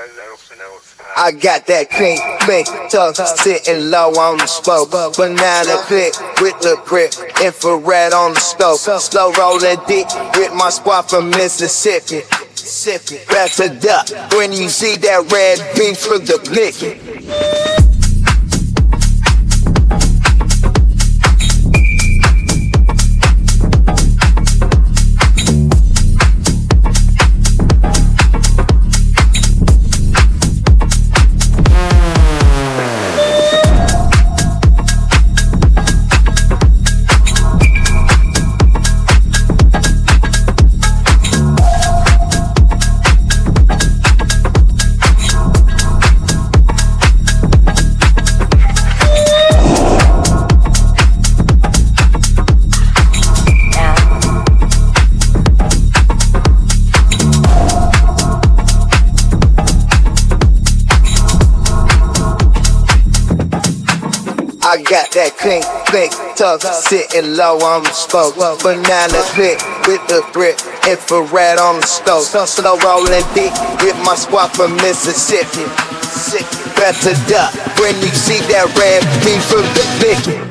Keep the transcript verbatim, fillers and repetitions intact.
I got that clean, clean, tough, sitting low on the spoke. Banana clip with the grip, infrared on the scope. Slow rolling deep with my squad from Mississippi. Better duck when you see that red beam from the blicky. I got that clink, clink, tough, sitting low on the spoke. Banana clip with the grip, infrared on the stove. Slow rolling deep with my squad from Mississippi. Better duck when you see that red beam from the blicky.